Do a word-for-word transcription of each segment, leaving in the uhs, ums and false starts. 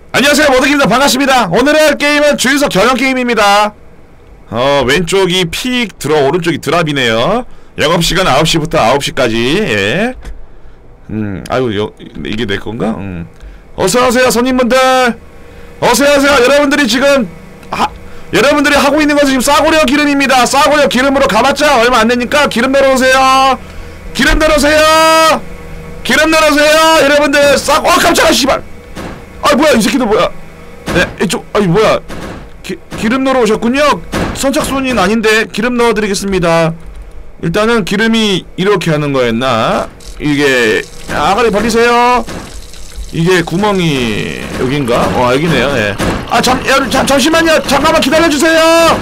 안녕하세요, 모드입니다. 반갑습니다. 오늘의 할 게임은 주유소 경영 게임입니다. 어 왼쪽이 픽 들어, 오른쪽이 드랍이네요. 영업시간 아홉 시부터 아홉 시까지. 예. 음 아유 여, 이게 내 건가? 음. 어서오세요 손님분들. 어서오세요. 여러분들이 지금 하, 여러분들이 하고 있는 것은 지금 싸구려 기름입니다. 싸구려 기름으로 가봤자 얼마 안 되니까 기름 내려오세요. 기름 내려오세요. 기름 내려오세요. 여러분들 싸. 어 깜짝아 씨발. 아 뭐야 이 새끼들 뭐야. 네 이쪽 아니 뭐야 기, 기름 넣으러 오셨군요. 선착순인 아닌데 기름 넣어드리겠습니다. 일단은 기름이 이렇게 하는 거였나. 이게 아가리 벌리세요. 이게 구멍이 여긴가? 어 여기네요. 예. 아 잠, 야, 잠, 잠시만요. 잠깐만 기다려주세요.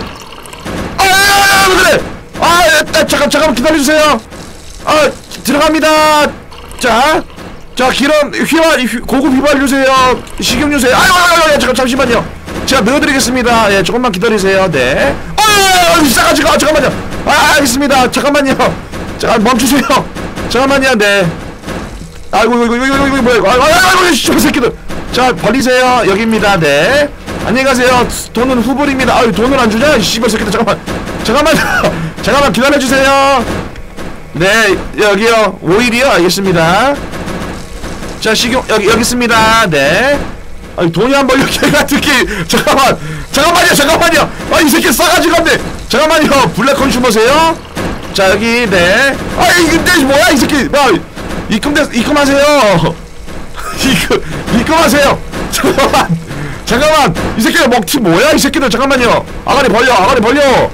아왜 그래. 아 야, 잠깐 잠깐만 기다려주세요. 아 들어갑니다. 자 자 기름 휘발 고급 휘발 주세요. 식용 주세요. 아유 아유 아유 잠깐 잠시만요. 제가 넣어드리겠습니다. 예 조금만 기다리세요. 네. 아유 싸가지가 잠깐만요. 아 알겠습니다. 잠깐만요. 잠깐 멈추세요. 잠깐만요. 네. 아이고 이거 이거 이거 이거 뭐야 이거. 아이고 아이고 이 새끼들. 자 벌리세요. 여기입니다. 네. 안녕히 가세요. 돈은 후불입니다. 아유 돈을 안 주냐? 이 씨발 새끼들. 잠깐만. 잠깐만요. 잠깐만 기다려 주세요. 네 여기요. 오일이요. 알겠습니다. 자 식용 여기 여기 있습니다. 네. 아니 돈이 한 번 이렇게 같은 게 잠깐만 잠깐만요 잠깐만요. 아 이 새끼 싸가지 없네. 잠깐만요. 블랙 컨슈머세요. 자 여기 네. 아 이게 뭐야 이 새끼. 야 입금돼 입금하세요. 입금 입금하세요. 잠깐만 잠깐만 이 새끼가 먹튀 뭐야 이 새끼들. 잠깐만요. 아가리 벌려 아가리 벌려.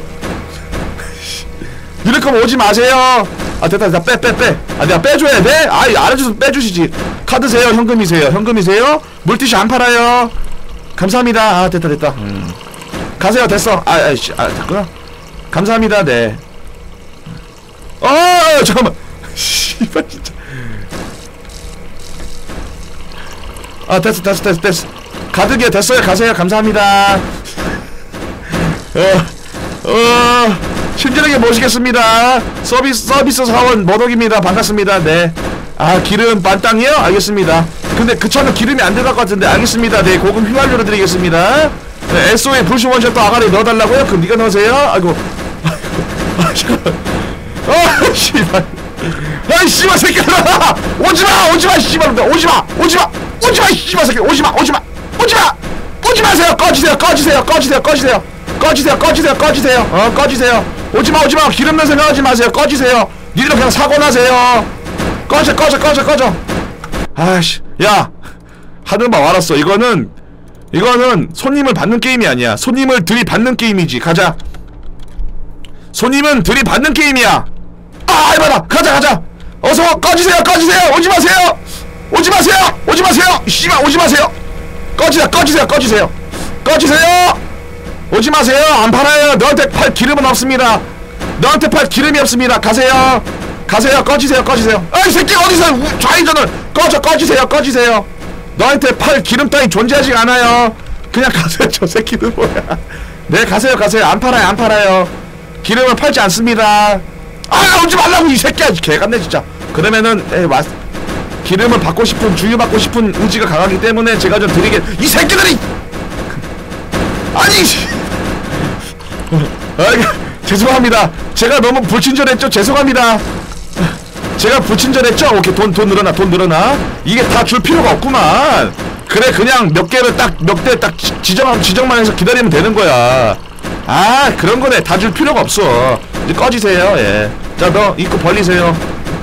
이럴 거면 오지 마세요. 아 됐다 됐다 빼 빼 빼. 아 내가 빼줘야 돼? 아이 알아줘서 빼주시지. 카드세요 현금이세요 현금이세요? 물티슈 안 팔아요. 감사합니다. 아 됐다 됐다. 음. 가세요 됐어. 아 아이씨 아 됐구나. 감사합니다. 네. 어 잠깐만. 씨발 진짜. 아 됐어 됐어 됐어 됐어. 가득이야 됐어요. 가세요. 감사합니다. 어 어. 친절하게 모시겠습니다. 서비스 서비스 사원 머독입니다. 반갑습니다. 네. 아 기름 반땅이요? 알겠습니다. 근데 그 차는 기름이 안 들어갈 것 같은데. 알겠습니다. 네 고급 휘발유로 드리겠습니다. 네, 에스오에 불시 원샷 또 아가리 넣어달라고요? 그럼 니가 넣으세요? 아이고 아이고 아 잠깐만. 아 씨발. 아이 씨발 새끼들아. 오지마 오지마 씨발. 오지마 오지마 오지마 씨발 새끼. 오지마 오지마 오지마 오지마세요. 꺼지세요 꺼지세요 꺼지세요 꺼지세요 꺼지세요 꺼지세요 꺼지세요 어 꺼지세요. 오지마 오지마 기름 낸 생각하지 마세요. 꺼지세요. 니들 그냥 사고 나세요. 꺼져 꺼져 꺼져 꺼져. 아이씨 야 하늘만 알았어. 이거는 이거는 손님을 받는 게임이 아니야. 손님을 들이받는 게임이지. 가자. 손님은 들이받는 게임이야. 아 이봐라 가자 가자. 어서 꺼지세요 꺼지세요. 오지마세요 오지마세요 오지마세요 씨발 오지마세요. 꺼지세요 꺼지세요 꺼지세요 꺼지세요. 오지마세요. 안팔아요. 너한테 팔 기름은 없습니다. 너한테 팔 기름이 없습니다. 가세요 가세요. 꺼지세요 꺼지세요. 아이 새끼 어디서 좌회전을. 꺼져 꺼지세요 꺼지세요. 너한테 팔 기름 따위 존재하지 않아요. 그냥 가세요. 저 새끼들 뭐야. 네 가세요 가세요. 안팔아요 안팔아요. 기름을 팔지 않습니다. 아 오지 말라고 이 새끼야. 개같네 진짜. 그러면은 에이 와 기름을 받고 싶은 주유받고 싶은 의지가 강하기 때문에 제가 좀 드리게. 이 새끼들이 아니 아, 죄송합니다. 제가 너무 불친절했죠. 죄송합니다. 제가 불친절했죠. 오케이 돈 돈 늘어나 돈 늘어나. 이게 다 줄 필요가 없구만. 그래 그냥 몇 개를 딱 몇 대 딱 지정 지정만 해서 기다리면 되는 거야. 아 그런 거네. 다 줄 필요가 없어. 이제 꺼지세요. 예. 자 너 입고 벌리세요.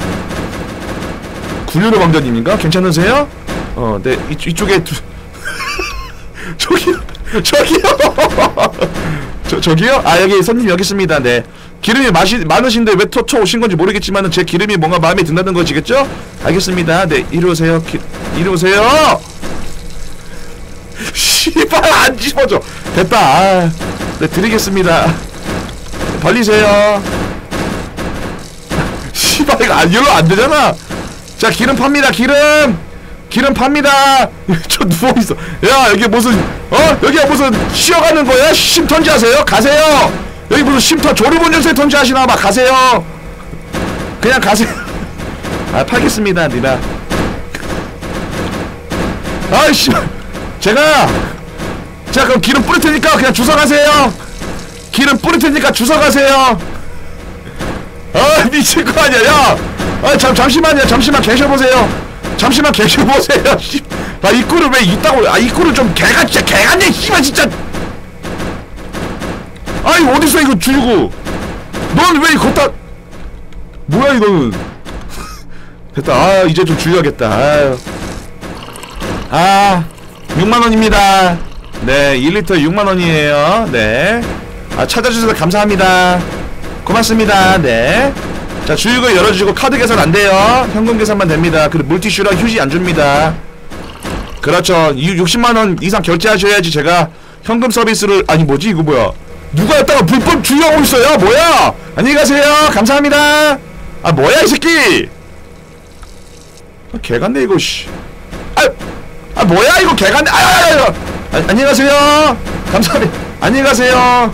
굴류의 왕자님인가? 괜찮으세요? 어, 네 이, 이쪽에 두... 저기 저기요. 저, 저기요? 아 여기 손님 여기 있습니다. 네 기름이 마시, 많으신데 왜 토쳐 오신 건지 모르겠지만은 제 기름이 뭔가 마음에 든다는 거지겠죠? 알겠습니다. 네 이리 오세요. 기, 이리 오세요. 씨발 안 집어줘. 됐다. 아, 네 드리겠습니다. 벌리세요. 씨발 이거 안 열로 안 되잖아. 자 기름 팝니다. 기름 기름 팝니다. 저 누워있어. 야 여기 무슨 어? 여기가 무슨 쉬어가는 거야? 쉼터인지 하세요? 가세요. 여기 무슨 쉼터 졸음운 연세터인지 하시나봐. 가세요. 그냥 가세요. 아 팔겠습니다 니나. 아이씨 제가 자 그럼 기름 뿌릴 테니까 그냥 주워 가세요. 기름 뿌릴 테니까 주워 가세요. 아 미칠 거 아니야. 야, 아 잠 잠시만요. 잠시만 계셔보세요. 잠시만 계셔보세요. 아 입구를 왜 있다고? 아 입구를 좀 개가 진짜 개같네. 씨발 진짜. 아이 어딨어 이거 주유구. 넌 왜 걷다. 뭐야 이거는. 됐다. 아 이제 좀 주유하겠다. 아유. 아 육만 원입니다. 네 일 리터 육만 원이에요. 네. 아 찾아주셔서 감사합니다. 고맙습니다. 네. 자 주유구 열어주시고 카드 계산 안돼요. 현금 계산만 됩니다. 그리고 물티슈랑 휴지 안줍니다. 그렇죠. 육십만 원 이상 결제하셔야지 제가 현금 서비스를. 아니 뭐지 이거 뭐야. 누가 여기다가 불법 주유하고 있어요. 뭐야. 안녕히가세요. 감사합니다. 아 뭐야 이 새끼. 아, 개같네 이거 씨. 아, 아 뭐야 이거 개같네. 아야야야. 아, 안녕히가세요. 감사합니다. 안녕히가세요.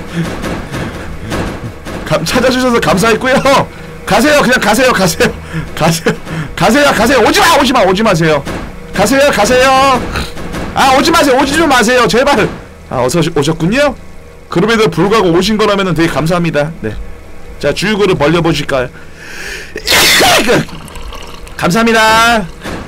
감, 찾아주셔서 감사했고요. 가세요. 그냥 가세요. 가세요. 가세요. 가세요. 가세요. 오지마 오지마 오지마세요. 가세요. 가세요. 아 오지마세요. 오지 좀 마세요. 제발. 아 어서 오셨군요. 그럼에도 불구하고 오신 거라면 되게 감사합니다. 네. 자 주유구를 벌려보실까요? 감사합니다.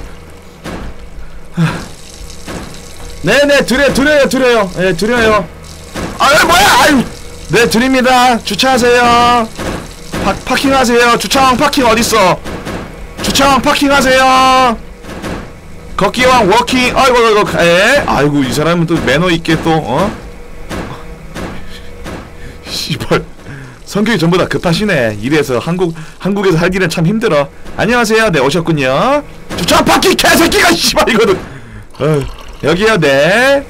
네네 드려 드려요 드려요. 네 드려요. 아유 뭐야 아유. 네 드립니다. 주차하세요. 파, 파킹하세요. 주차왕 파킹 어딨어. 주차왕 파킹하세요. 걷기왕 워킹. 아이고 아이고 에 아이고 이 사람은 또 매너 있게 또 어? 씨발 성격이 전부 다 급하시네. 이래서 한국 한국에서 살기는 참 힘들어. 안녕하세요. 네 오셨군요. 주차왕 파킹 개새끼가 씨발 이거는. 어, 여기요. 네.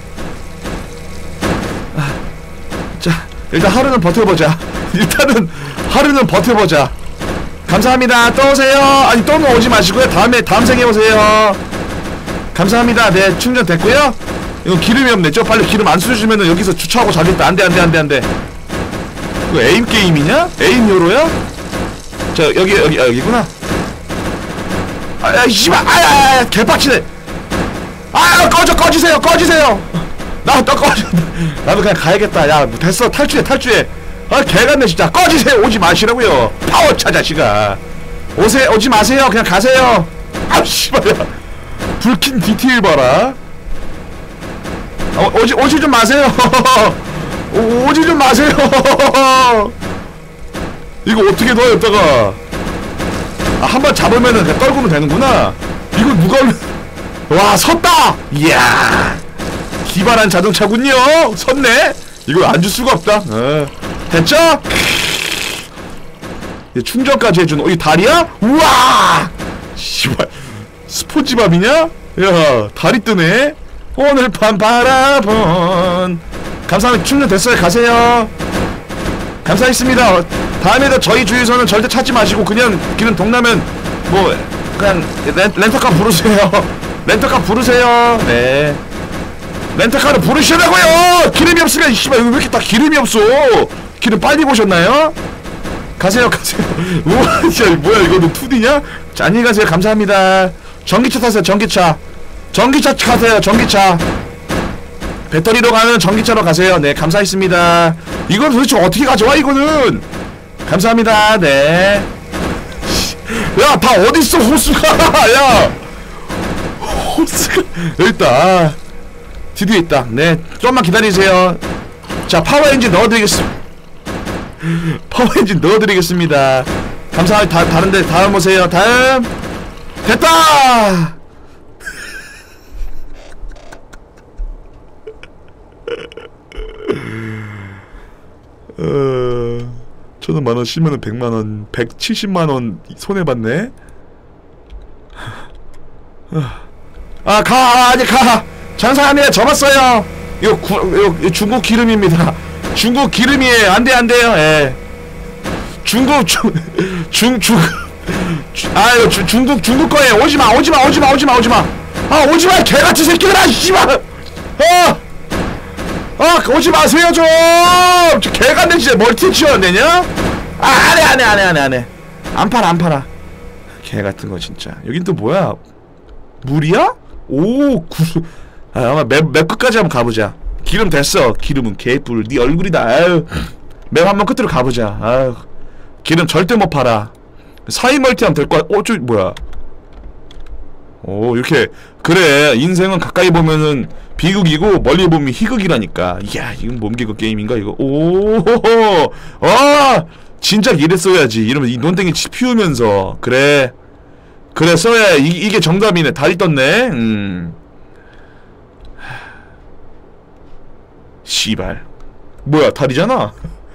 아, 자 일단 하루는 버텨보자. 일단은 하루는 버텨보자. 감사합니다. 또 오세요. 아니 또는 오지 마시고요. 다음에 다음 생에 오세요. 감사합니다. 네 충전 됐고요. 이거 기름이 없네. 저 빨리 기름 안 쓰시면은 여기서 주차하고 자겠다. 안돼 안돼 안돼 안돼. 이거 에임 게임이냐? 에임 요로야? 자 여기 여기 아, 여기구나. 아야 씨발 아야 개빡치네. 아 꺼져 꺼지세요 꺼지세요. 나 또 꺼져. 나도 그냥 가야겠다. 야 됐어 탈주해 탈주해. 아 개같네 진짜. 꺼지세요. 오지 마시라고요. 파워차 자식아. 오세 오지 마세요. 그냥 가세요. 아 씨발야. 불킨 디테일 봐라. 어, 오지 오지 좀 마세요. 오, 오지 좀 마세요. 이거 어떻게 넣어 여기다가. 아, 한번 잡으면은 그냥 떨구면 되는구나. 이거 누가 와 섰다. 이야 기발한 자동차군요. 섰네. 이거 안 줄 수가 없다. 어. 됐죠? 충전까지 해주는. 어, 이 다리야? 우와! 씨발 스폰지밥이냐? 야 다리 뜨네. 오늘 밤 바라본. 감사합니다. 충전 됐어요. 가세요. 감사했습니다. 다음에도 저희 주유소는 절대 찾지 마시고 그냥 기름 동나면 뭐 그냥 렌, 렌터카 부르세요. 렌터카 부르세요. 네 렌터카를 부르시라고요. 기름이 없으면 씨발 왜 이렇게 다 기름이 없어. 기름 빨리 보셨나요? 가세요 가세요. 우와 진짜 뭐야 이거는 투디냐? 자 안녕히 가세요. 감사합니다. 전기차 타세요. 전기차. 전기차 타세요. 전기차. 배터리로 가는 전기차로 가세요. 네 감사했습니다. 이걸 도대체 어떻게 가져와 이거는. 감사합니다. 네. 야 다 어딨어 호수가. 야 호수가 여기 있다. 아, 드디어 있다. 네 좀만 기다리세요. 자 파워엔진 넣어드리겠습니다. 파워엔진 넣어드리겠습니다. 감사합니다. 다, 다른데 다음 오세요. 다음. 됐다. 어, 천원 만원 십만원 백만원 백칠십만원 손해봤네. 아 가 아니 가 장사합니다. 접었어요. 이거, 구, 이거 중국 기름입니다. 중국 기름이에요. 안돼 안돼요. 예. 중국 중 중 중 아 이거 주, 중국 중국 거예요. 오지마 오지마 오지마 오지마 오지마. 아 오지마 개같이 새끼들아 씨발. 어. 아 오지 마세요 좀. 저 개같네 진짜. 멀티 치워내냐? 아 안해 안해 안해 안해 안해. 안 팔아 안 팔아. 개같은 거 진짜. 여긴 또 뭐야? 물이야? 오 구수. 아, 아마 맵, 맵 끝까지 한번 가보자. 기름 됐어. 기름은 개뿔. 네 얼굴이다. 아유. 맵 한번 끝으로 가보자. 아유. 기름 절대 못 팔아. 사이 멀티 하면 될 거야. 어, 저 뭐야? 오, 이렇게. 그래, 인생은 가까이 보면은 비극이고 멀리 보면 희극이라니까. 이야, 이건 몸개그 게임인가 이거. 오, 아, 진짜 이랬어야지. 이러면 이 논땡이 피우면서. 그래, 그래 써야 이, 이게 정답이네. 다리 떴네. 음. 씨발. 뭐야, 다리잖아.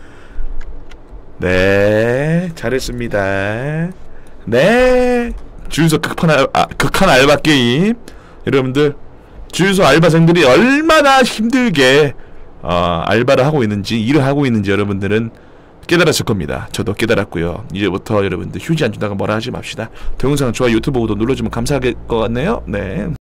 네, 잘했습니다. 네. 주유소 극한, 알, 아, 극한 알바 게임. 여러분들 주유소 알바생들이 얼마나 힘들게 어, 알바를 하고 있는지, 일을 하고 있는지 여러분들은 깨달았을 겁니다. 저도 깨달았고요. 이제부터 여러분들 휴지 안 준다고 뭐라 하지 맙시다. 동영상 좋아요, 유튜브 구독 눌러주면 감사할 것 같네요. 네.